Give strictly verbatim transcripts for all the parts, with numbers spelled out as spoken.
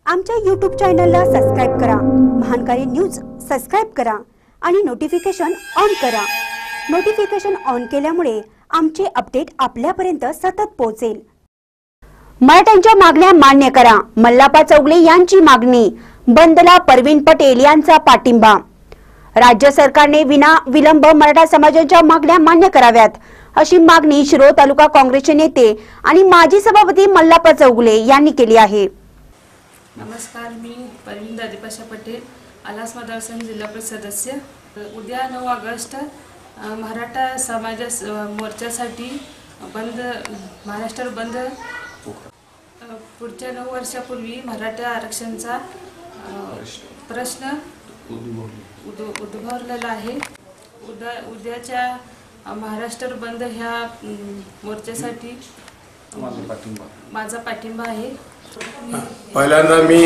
आमच्या यूट्यूब चॅनलला सबस्क्राइब करा, महानकारी न्यूज सबस्क्राइब करा आणि नोटिफिकेशन ऑन करा। नोटिफिकेशन ऑन केल्यामुळे आमचे अपडेट आपल्यापर्यंत सतत पोहोचेल। मराठ्यांच्या मागण्या मान्य करा, मल्लाप्पा चौगुले यांची मागणी। बंदला परवीन पटेल यांचा पाठिंबा। राज्य सरकारने विना विलंब मराठा समाजाच्या मागण्या मान्य कराव्यात, अशी मागणी शिरोळ तालुका काँग्रेसचे नेते आणि माजी सभापती मल्लाप्पा चौगुले यांनी केली आहे। नमस्कार, मी परवीन दादीपाशा पटेल, आलास मतदारसंघ जिल्हा परिषद सदस्य। उद्या नऊ ऑगस्ट मराठा समाज मोर्चासाठी बंद, महाराष्ट्र बंद। पुढच्या नऊ वर्षापूर्वी मराठा आरक्षणाचा प्रश्न उद्भवलेला आहे। उद्या उद्याच्या महाराष्ट्र बंद ह्या मोर्चासाठी माझा पाठिंबा आहे। पहिल्यांदा मी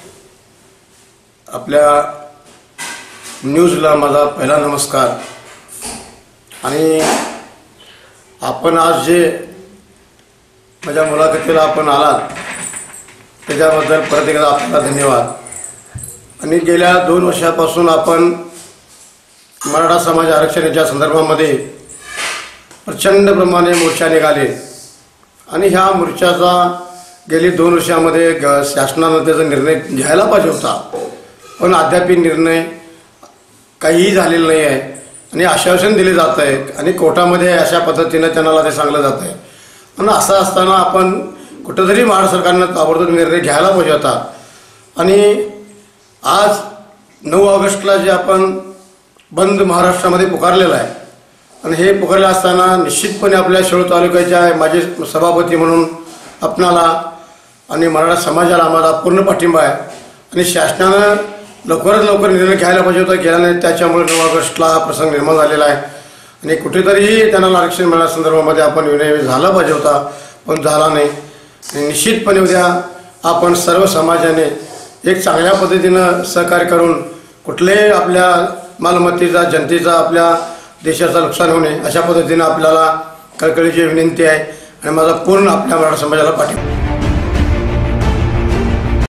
आपल्या न्यूजला माझा पहिला नमस्कार। आणि आपण आज जे माझ्या मुलाखतीला आपण आलात त्याच्याबद्दल परत एकदा आपल्याला धन्यवाद। आणि गेल्या दोन वर्षापासून आपण मराठा समाज आरक्षणाच्या संदर्भामध्ये प्रचंड प्रमाणे मोर्चा निघाले आणि ह्या मोर्चाचा गेली दोन वर्षामध्ये शासनाने त्याचा निर्णय घ्यायला पाहिजे होता, पण अद्याप निर्णय काहीही झालेला नाही आहे आणि आश्वासन दिले जात आहे आणि कोर्टामध्ये अशा पद्धतीने त्यांना ते सांगलं जात आहे। आणि असं असताना आपण कुठेतरी महाराष्ट्र सरकारनं ताबडतोब निर्णय घ्यायला पाहिजे होता। आणि आज नऊ ऑगस्टला जे आपण बंद महाराष्ट्रामध्ये पुकारलेला आहे आणि हे पुकारले असताना निश्चितपणे आपल्या शिरोळ तालुक्याच्या माजी सभापती म्हणून आपणाला आणि मराठा समाजाला आम्हाला पूर्ण पाठिंबा आहे। आणि शासनानं लवकरात लवकर निर्णय घ्यायला पाहिजे होता, गेला नाही, त्याच्यामुळे नऊ ऑगस्टला हा प्रसंग निर्माण झालेला आहे। आणि कुठेतरी त्यांना आरक्षण मिळण्यासंदर्भामध्ये आपण विनय झाला पाहिजे होता, पण झाला नाही। निश्चितपणे उद्या आपण सर्व समाजाने एक चांगल्या पद्धतीनं सहकार्य करून कुठल्याही आपल्या मालमत्तेचा, जनतेचा, आपल्या देशाचं नुकसान होणे अशा पद्धतीनं आपल्याला कळकळीची विनंती आहे। आणि माझा पूर्ण आपल्या मराठा समाजाला पाठिंबा।